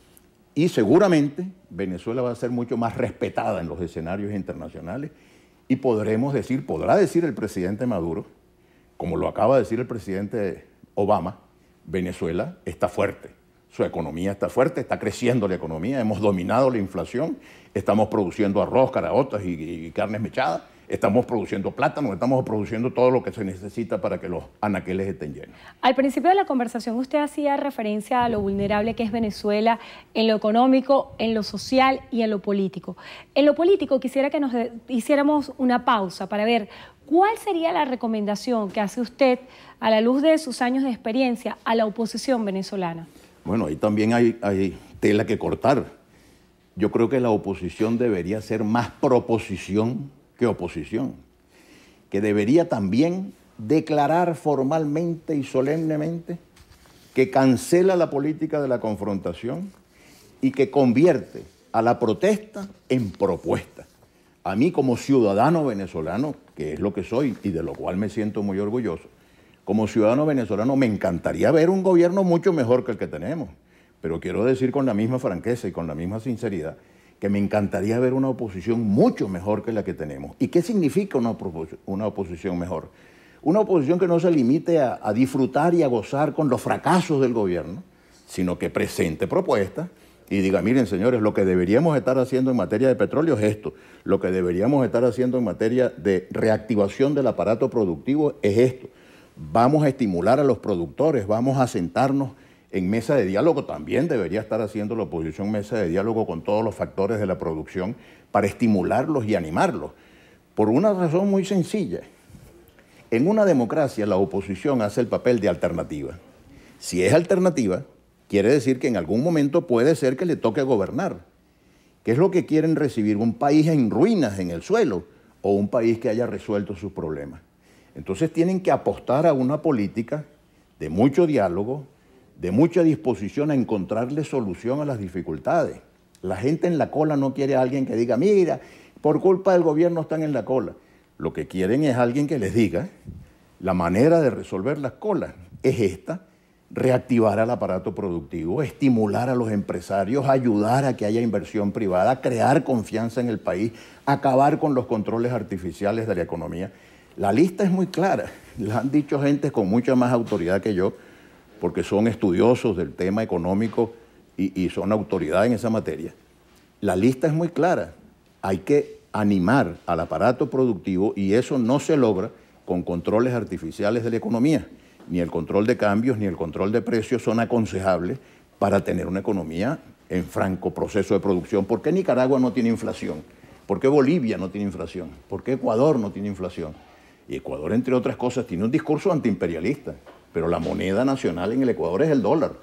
y seguramente Venezuela va a ser mucho más respetada en los escenarios internacionales y podremos decir, podrá decir el presidente Maduro, como lo acaba de decir el presidente Obama, Venezuela está fuerte, su economía está fuerte, está creciendo la economía, hemos dominado la inflación, estamos produciendo arroz, caraotas y, y carnes mechadas, estamos produciendo plátano, estamos produciendo todo lo que se necesita para que los anaqueles estén llenos. Al principio de la conversación usted hacía referencia a lo vulnerable que es Venezuela en lo económico, en lo social y en lo político. En lo político quisiera que nos hiciéramos una pausa para ver cuál sería la recomendación que hace usted a la luz de sus años de experiencia a la oposición venezolana. Bueno, ahí también hay, hay tela que cortar. Yo creo que la oposición debería ser más proposición que oposición, que debería también declarar formalmente y solemnemente que cancela la política de la confrontación y que convierte a la protesta en propuesta. A mí como ciudadano venezolano, que es lo que soy y de lo cual me siento muy orgulloso, como ciudadano venezolano me encantaría ver un gobierno mucho mejor que el que tenemos, pero quiero decir con la misma franqueza y con la misma sinceridad que me encantaría ver una oposición mucho mejor que la que tenemos. ¿Y qué significa una, una oposición mejor? Una oposición que no se limite a, a disfrutar y a gozar con los fracasos del gobierno, sino que presente propuestas y diga, miren señores, lo que deberíamos estar haciendo en materia de petróleo es esto, lo que deberíamos estar haciendo en materia de reactivación del aparato productivo es esto. Vamos a estimular a los productores, vamos a sentarnos en mesa de diálogo, también debería estar haciendo la oposición mesa de diálogo con todos los factores de la producción para estimularlos y animarlos. Por una razón muy sencilla, en una democracia la oposición hace el papel de alternativa. Si es alternativa, quiere decir que en algún momento puede ser que le toque gobernar. ¿Qué es lo que quieren recibir? ¿Un país en ruinas, en el suelo, o un país que haya resuelto sus problemas? Entonces tienen que apostar a una política de mucho diálogo, de mucha disposición a encontrarle solución a las dificultades. La gente en la cola no quiere a alguien que diga, mira, por culpa del gobierno están en la cola. Lo que quieren es alguien que les diga, la manera de resolver las colas es esta, reactivar al aparato productivo, estimular a los empresarios, ayudar a que haya inversión privada, crear confianza en el país, acabar con los controles artificiales de la economía. La lista es muy clara, la han dicho gente con mucha más autoridad que yo, porque son estudiosos del tema económico y, y son autoridad en esa materia. La lista es muy clara, hay que animar al aparato productivo y eso no se logra con controles artificiales de la economía. Ni el control de cambios ni el control de precios son aconsejables para tener una economía en franco proceso de producción. ¿Por qué Nicaragua no tiene inflación? ¿Por qué Bolivia no tiene inflación? ¿Por qué Ecuador no tiene inflación? Y Ecuador, entre otras cosas, tiene un discurso antiimperialista, pero la moneda nacional en el Ecuador es el dólar.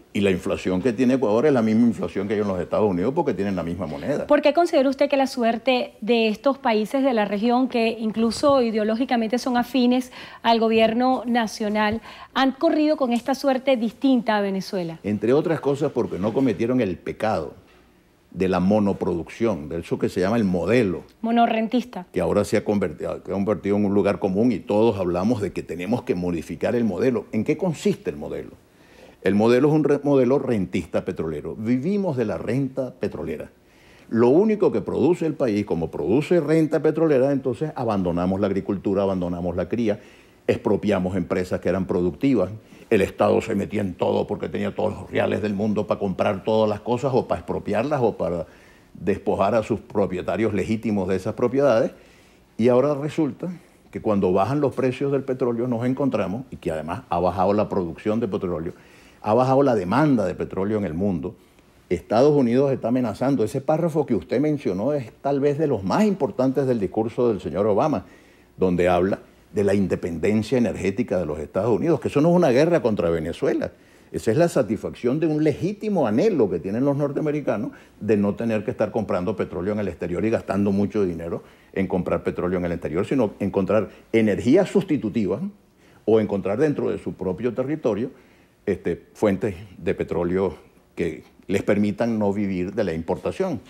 Y la inflación que tiene Ecuador es la misma inflación que hay en los Estados Unidos porque tienen la misma moneda. ¿Por qué considera usted que la suerte de estos países de la región, que incluso ideológicamente son afines al gobierno nacional, han corrido con esta suerte distinta a Venezuela? Entre otras cosas porque no cometieron el pecado de la monoproducción, de eso que se llama el modelo. Monorrentista. Que ahora se ha convertido, que ha convertido en un lugar común y todos hablamos de que tenemos que modificar el modelo. ¿En qué consiste el modelo? El modelo es un re modelo rentista petrolero. Vivimos de la renta petrolera. Lo único que produce el país, como produce renta petrolera, entonces abandonamos la agricultura, abandonamos la cría, expropiamos empresas que eran productivas. El Estado se metía en todo porque tenía todos los reales del mundo para comprar todas las cosas o para expropiarlas o para despojar a sus propietarios legítimos de esas propiedades. Y ahora resulta que cuando bajan los precios del petróleo nos encontramos, y que además ha bajado la producción de petróleo, ha bajado la demanda de petróleo en el mundo. Estados Unidos está amenazando. Ese párrafo que usted mencionó es tal vez de los más importantes del discurso del señor Obama, donde habla de la independencia energética de los Estados Unidos, que eso no es una guerra contra Venezuela. Esa es la satisfacción de un legítimo anhelo que tienen los norteamericanos de no tener que estar comprando petróleo en el exterior y gastando mucho dinero en comprar petróleo en el exterior, sino encontrar energías sustitutivas o encontrar dentro de su propio territorio Este, fuentes de petróleo que les permitan no vivir de la importación.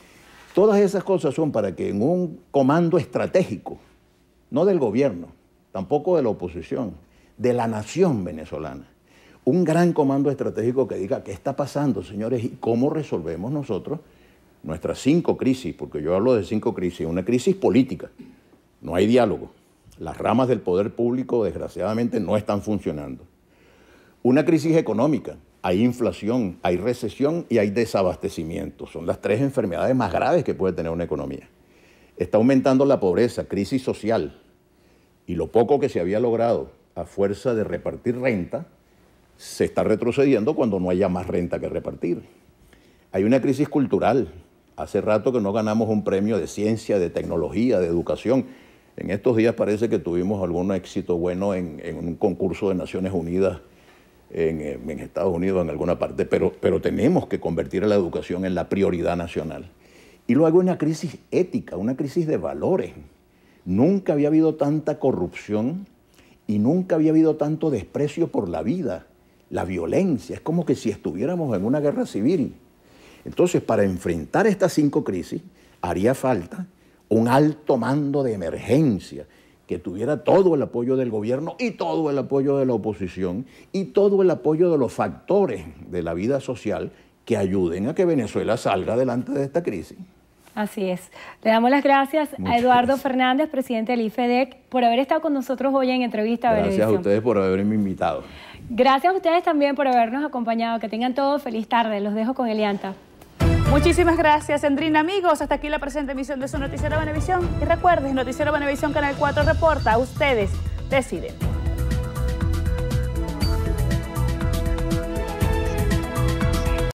Todas esas cosas son para que en un comando estratégico, no del gobierno, tampoco de la oposición, de la nación venezolana, un gran comando estratégico que diga qué está pasando, señores, y cómo resolvemos nosotros nuestras cinco crisis, porque yo hablo de cinco crisis, una crisis política, no hay diálogo, las ramas del poder público desgraciadamente no están funcionando. Una crisis económica, hay inflación, hay recesión y hay desabastecimiento. Son las tres enfermedades más graves que puede tener una economía. Está aumentando la pobreza, crisis social. Y lo poco que se había logrado a fuerza de repartir renta, se está retrocediendo cuando no haya más renta que repartir. Hay una crisis cultural. Hace rato que no ganamos un premio de ciencia, de tecnología, de educación. En estos días parece que tuvimos algún éxito bueno en, en un concurso de Naciones Unidas En, en Estados Unidos, en alguna parte, pero, pero tenemos que convertir a la educación en la prioridad nacional. Y luego una crisis ética, una crisis de valores. Nunca había habido tanta corrupción y nunca había habido tanto desprecio por la vida, la violencia. Es como que si estuviéramos en una guerra civil. Entonces, para enfrentar estas cinco crisis, haría falta un alto mando de emergencia, que tuviera todo el apoyo del gobierno y todo el apoyo de la oposición y todo el apoyo de los factores de la vida social que ayuden a que Venezuela salga adelante de esta crisis. Así es. Le damos las gracias Muchas a Eduardo gracias. Fernández, presidente del IFEDEC, por haber estado con nosotros hoy en Entrevista a Venevisión. Gracias a ustedes por haberme invitado. Gracias a ustedes también por habernos acompañado. Que tengan todos feliz tarde. Los dejo con Elianta. Muchísimas gracias, Endrina. Amigos, hasta aquí la presente emisión de su Noticiero Venevisión. Y recuerden, Noticiero Venevisión Canal cuatro reporta. Ustedes deciden.